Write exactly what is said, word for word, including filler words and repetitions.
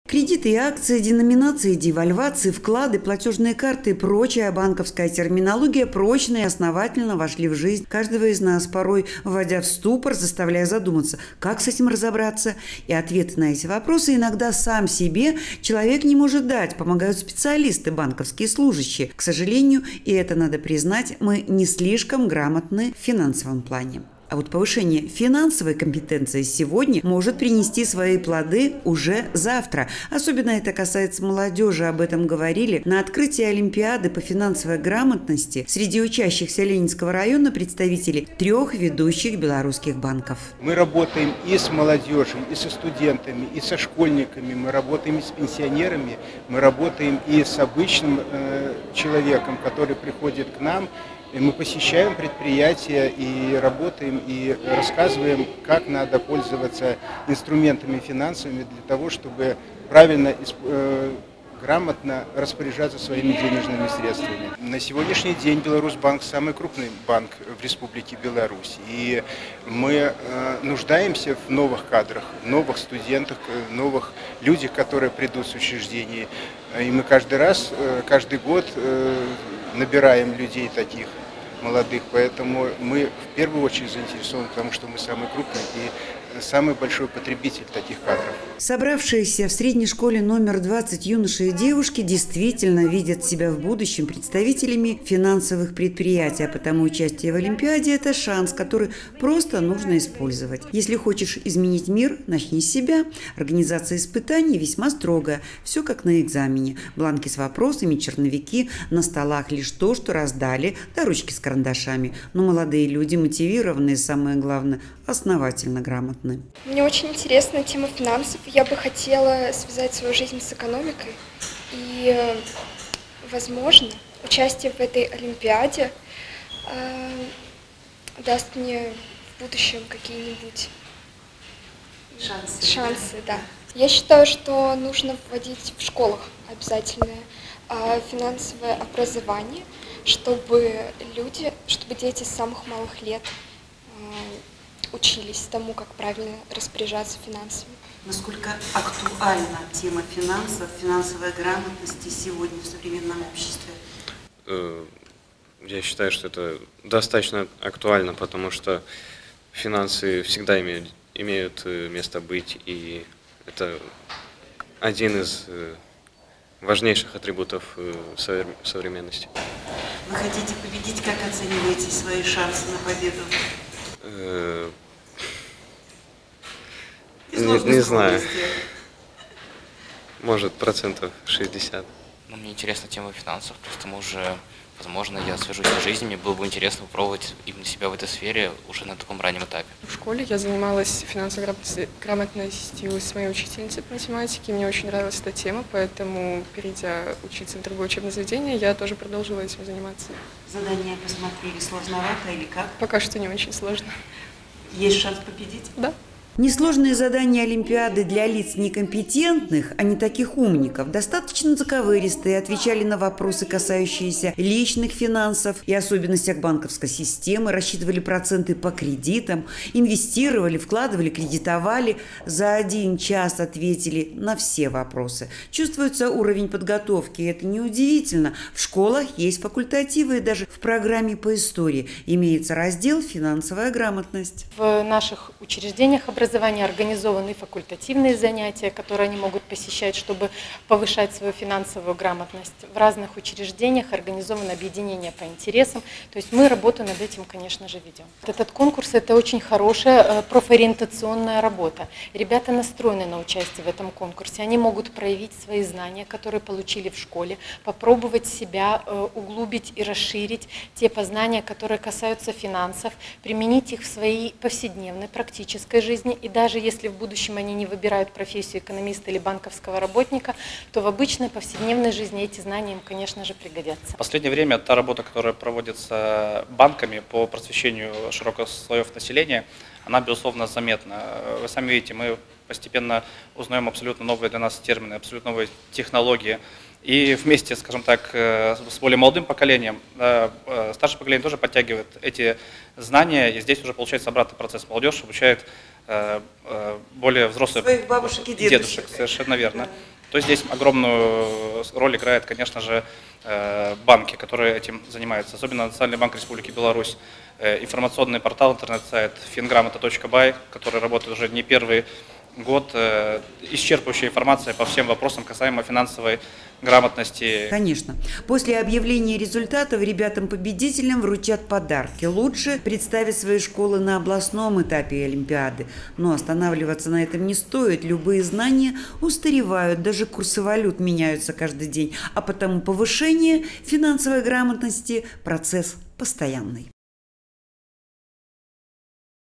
Кредиты и акции, деноминации, девальвации, вклады, платежные карты и прочая банковская терминология прочно и основательно вошли в жизнь каждого из нас, порой вводя в ступор, заставляя задуматься, как с этим разобраться. И ответы на эти вопросы иногда сам себе человек не может дать, помогают специалисты, банковские служащие. К сожалению, и это надо признать, мы не слишком грамотны в финансовом плане. А вот повышение финансовой компетенции сегодня может принести свои плоды уже завтра. Особенно это касается молодежи. Об этом говорили на открытии Олимпиады по финансовой грамотности среди учащихся Ленинского района представители трех ведущих белорусских банков. Мы работаем и с молодежью, и со студентами, и со школьниками, мы работаем и с пенсионерами, мы работаем и с обычным э, человеком, который приходит к нам. И мы посещаем предприятия и работаем, и рассказываем, как надо пользоваться инструментами финансовыми для того, чтобы правильно, э, грамотно распоряжаться своими денежными средствами. На сегодняшний день Беларусьбанк самый крупный банк в Республике Беларусь. И мы э, нуждаемся в новых кадрах, новых студентах, новых людях, которые придут с учреждений. И мы каждый раз, э, каждый год э, набираем людей таких молодых, поэтому мы в первую очередь заинтересованы, потому что мы самый крупный и самый большой потребитель таких кадров. Собравшиеся в средней школе номер двадцать юноши и девушки действительно видят себя в будущем представителями финансовых предприятий, а потому участие в Олимпиаде – это шанс, который просто нужно использовать. Если хочешь изменить мир, начни с себя. Организация испытаний весьма строгая, все как на экзамене. Бланки с вопросами, черновики, на столах лишь то, что раздали, да ручки с карандашами. Но молодые люди мотивированные, самое главное, основательно грамотные. Мне очень интересна тема финансов. Я бы хотела связать свою жизнь с экономикой. И, возможно, участие в этой Олимпиаде э, даст мне в будущем какие-нибудь шансы. шансы да. Я считаю, что нужно вводить в школах обязательное э, финансовое образование, чтобы люди, чтобы дети с самых малых лет э, учились тому, как правильно распоряжаться финансами. Насколько актуальна тема финансов, финансовой грамотности сегодня в современном обществе? Я считаю, что это достаточно актуально, потому что финансы всегда имеют, имеют место быть, и это один из важнейших атрибутов современности. Вы хотите победить, как оцениваете свои шансы на победу? Не, не знаю. Может, процентов шестьдесят. Ну, мне интересна тема финансов, просто мы уже, возможно, я свяжусь с жизнью, мне было бы интересно попробовать именно себя в этой сфере уже на таком раннем этапе. В школе я занималась финансовой грамотностью с моей учительницей по математике, мне очень нравилась эта тема, поэтому, перейдя учиться в другое учебное заведение, я тоже продолжила этим заниматься. Задание посмотрели, сложновато или как? Пока что не очень сложно. Есть шанс победить? Да. Несложные задания Олимпиады для лиц некомпетентных, а не таких умников, достаточно заковыристые, отвечали на вопросы, касающиеся личных финансов и особенностях банковской системы, рассчитывали проценты по кредитам, инвестировали, вкладывали, кредитовали. За один час ответили на все вопросы. Чувствуется уровень подготовки, и это неудивительно. В школах есть факультативы, и даже в программе по истории имеется раздел «Финансовая грамотность». В наших учреждениях образования образования организованы факультативные занятия, которые они могут посещать, чтобы повышать свою финансовую грамотность. В разных учреждениях организовано объединение по интересам. То есть мы работу над этим, конечно же, ведем. Этот конкурс – это очень хорошая профориентационная работа. Ребята настроены на участие в этом конкурсе. Они могут проявить свои знания, которые получили в школе, попробовать себя углубить и расширить те познания, которые касаются финансов, применить их в своей повседневной практической жизни. И даже если в будущем они не выбирают профессию экономиста или банковского работника, то в обычной повседневной жизни эти знания им, конечно же, пригодятся. В последнее время та работа, которая проводится банками по просвещению широких слоев населения, она, безусловно, заметна. Вы сами видите, мы постепенно узнаем абсолютно новые для нас термины, абсолютно новые технологии. И вместе, скажем так, с более молодым поколением, старшее поколение тоже подтягивает эти знания, и здесь уже получается обратный процесс. Молодежь обучает более взрослых своих бабушек и дедушек. дедушек, совершенно верно. Да. То есть здесь огромную роль играет, конечно же, банки, которые этим занимаются, особенно Национальный банк Республики Беларусь, информационный портал, интернет-сайт финграмота точка бай, который работает уже не первый год, исчерпывающая информация по всем вопросам касаемо финансовой грамотности. Конечно. После объявления результатов ребятам-победителям вручат подарки. Лучше представить свои школы на областном этапе Олимпиады. Но останавливаться на этом не стоит. Любые знания устаревают, даже курсы валют меняются каждый день. А потому повышение финансовой грамотности – процесс постоянный.